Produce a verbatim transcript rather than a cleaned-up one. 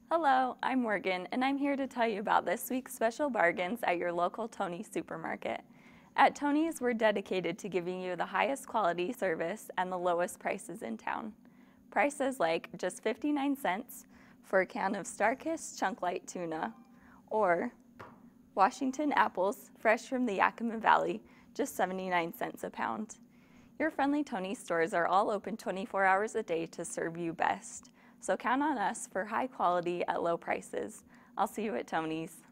Hello, I'm Morgan, and I'm here to tell you about this week's special bargains at your local Tony's supermarket. At Tony's, we're dedicated to giving you the highest quality service and the lowest prices in town. Prices like just fifty-nine cents for a can of Starkist Chunk Light Tuna, or Washington apples, fresh from the Yakima Valley, just seventy-nine cents a pound. Your friendly Tony's stores are all open twenty-four hours a day to serve you best. So count on us for high quality at low prices. I'll see you at Tony's.